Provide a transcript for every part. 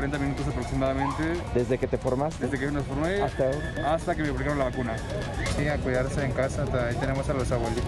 40 minutos aproximadamente. ¿Desde que te formaste? Desde que nos formé hasta que me aplicaron la vacuna. Sí, a cuidarse en casa, ahí tenemos a los abuelitos.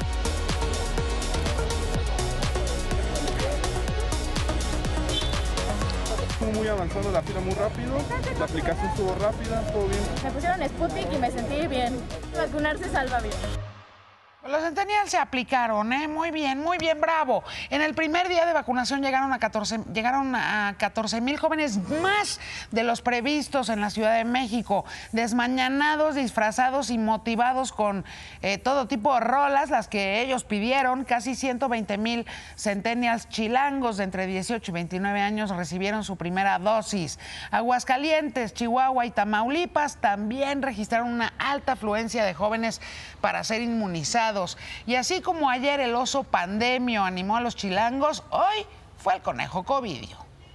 Estuvo muy avanzado la fila, muy rápido, la aplicación estuvo rápida, todo bien. Me pusieron Sputnik y me sentí bien. Vacunarse salva bien. Los centennials se aplicaron, muy bien, bravo. En el primer día de vacunación llegaron a 14,000 jóvenes más de los previstos en la Ciudad de México, desmañanados, disfrazados y motivados con todo tipo de rolas, las que ellos pidieron. Casi 120,000 centennials chilangos de entre 18 y 29 años recibieron su primera dosis. Aguascalientes, Chihuahua y Tamaulipas también registraron una alta afluencia de jóvenes para ser inmunizados. Y así como ayer el oso pandemio animó a los chilangos, hoy fue el conejo covidio.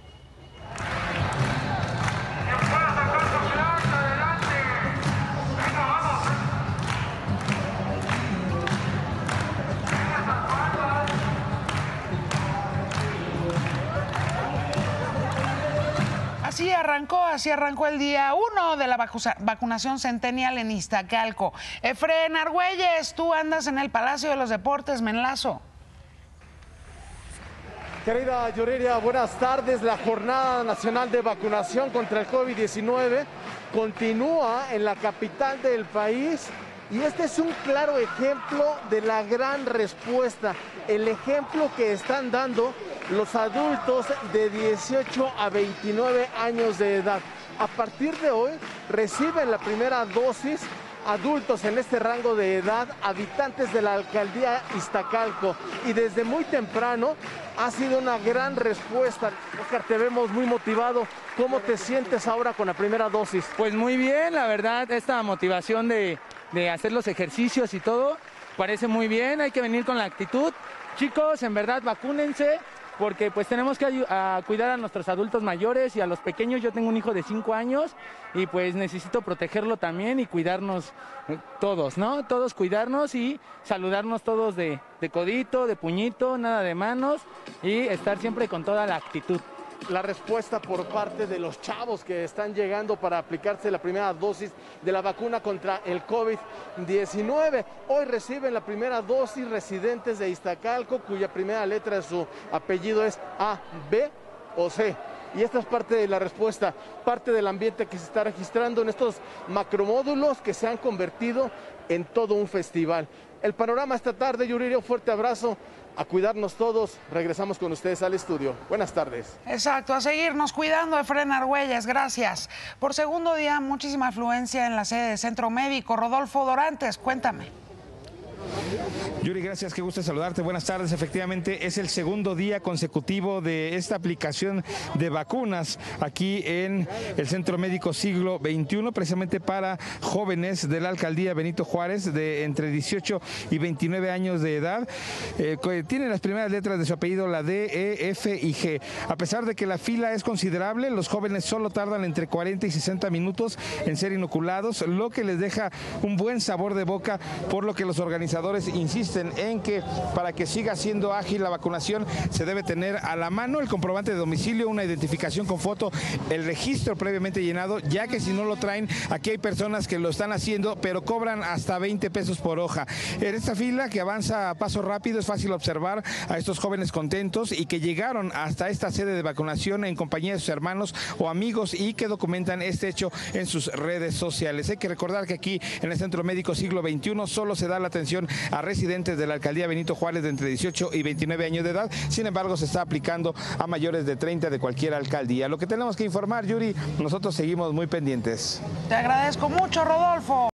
Así arrancó el día 1 de la vacunación centennial en Iztacalco. Efren Argüelles, tú andas en el Palacio de los Deportes, me enlazo. Querida Yuriria, buenas tardes. La Jornada Nacional de Vacunación contra el COVID-19 continúa en la capital del país y este es un claro ejemplo de la gran respuesta, el ejemplo que están dando los adultos de 18 a 29 años de edad. A partir de hoy reciben la primera dosis adultos en este rango de edad, habitantes de la alcaldía Iztacalco, y desde muy temprano ha sido una gran respuesta. Oscar, te vemos muy motivado. ¿Cómo te sientes ahora con la primera dosis? Pues muy bien, la verdad, esta motivación de hacer los ejercicios y todo, parece muy bien, hay que venir con la actitud. Chicos, en verdad, vacúnense, porque pues tenemos que cuidar a nuestros adultos mayores y a los pequeños. Yo tengo un hijo de 5 años y pues necesito protegerlo también y cuidarnos todos, ¿no? Todos cuidarnos y saludarnos todos de codito, de puñito, nada de manos y estar siempre con toda la actitud. La respuesta por parte de los chavos que están llegando para aplicarse la primera dosis de la vacuna contra el COVID-19. Hoy reciben la primera dosis residentes de Iztacalco, cuya primera letra de su apellido es A, B o C. Y esta es parte de la respuesta, parte del ambiente que se está registrando en estos macromódulos que se han convertido en todo un festival. El panorama esta tarde, Yuriria, un fuerte abrazo. A cuidarnos todos, regresamos con ustedes al estudio. Buenas tardes. Exacto, a seguirnos cuidando, Efren Argüelles, gracias. Por segundo día, muchísima afluencia en la sede del Centro Médico. Rodolfo Dorantes, cuéntame. Yuri, gracias, qué gusto saludarte. Buenas tardes. Efectivamente, es el segundo día consecutivo de esta aplicación de vacunas aquí en el Centro Médico Siglo XXI, precisamente para jóvenes de la alcaldía Benito Juárez de entre 18 y 29 años de edad. Tienen las primeras letras de su apellido, la D, E, F y G. A pesar de que la fila es considerable, los jóvenes solo tardan entre 40 y 60 minutos en ser inoculados, lo que les deja un buen sabor de boca, por lo que los organizadores insisten en que para que siga siendo ágil la vacunación se debe tener a la mano el comprobante de domicilio, una identificación con foto, el registro previamente llenado, ya que si no lo traen, aquí hay personas que lo están haciendo, pero cobran hasta 20 pesos por hoja. En esta fila que avanza a paso rápido es fácil observar a estos jóvenes contentos y que llegaron hasta esta sede de vacunación en compañía de sus hermanos o amigos y que documentan este hecho en sus redes sociales. Hay que recordar que aquí en el Centro Médico Siglo XXI solo se da la atención a residentes de la alcaldía Benito Juárez de entre 18 y 29 años de edad. Sin embargo, se está aplicando a mayores de 30 de cualquier alcaldía. Lo que tenemos que informar, Yuri, nosotros seguimos muy pendientes. Te agradezco mucho, Rodolfo.